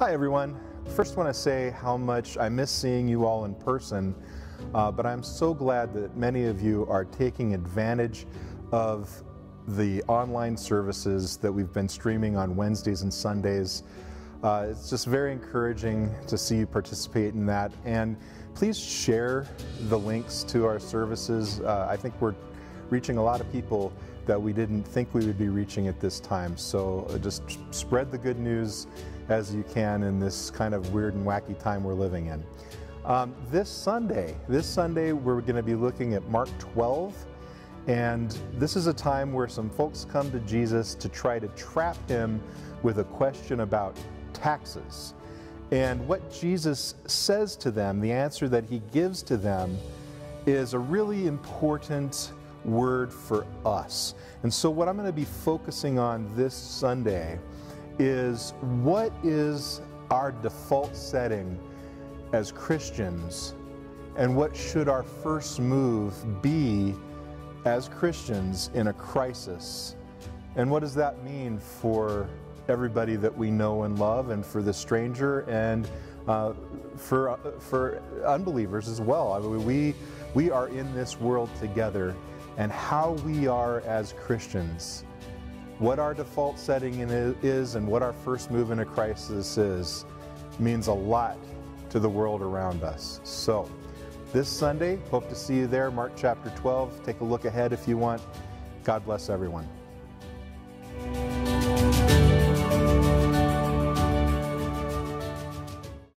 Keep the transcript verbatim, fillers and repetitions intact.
Hi everyone. First want to say how much I miss seeing you all in person, uh, but I'm so glad that many of you are taking advantage of the online services that we've been streaming on Wednesdays and Sundays. Uh, it's just very encouraging to see you participate in that, and please share the links to our services. Uh, I think we're reaching a lot of people that we didn't think we would be reaching at this time, so uh, just spread the good news as you can in this kind of weird and wacky time we're living in. Um, this Sunday, this Sunday we're going to be looking at Mark twelve, and this is a time where some folks come to Jesus to try to trap him with a question about taxes. And what Jesus says to them, the answer that he gives to them, is a really important word for us. And so what I'm going to be focusing on this Sunday is what is our default setting as Christians, and what should our first move be as Christians in a crisis, and what does that mean for everybody that we know and love, and for the stranger, and uh, for uh, for unbelievers as well. I mean, we we are in this world together, and how we are as Christians, what our default setting is and what our first move in a crisis is, means a lot to the world around us. So this Sunday, hope to see you there, Mark chapter twelve. Take a look ahead if you want. God bless everyone.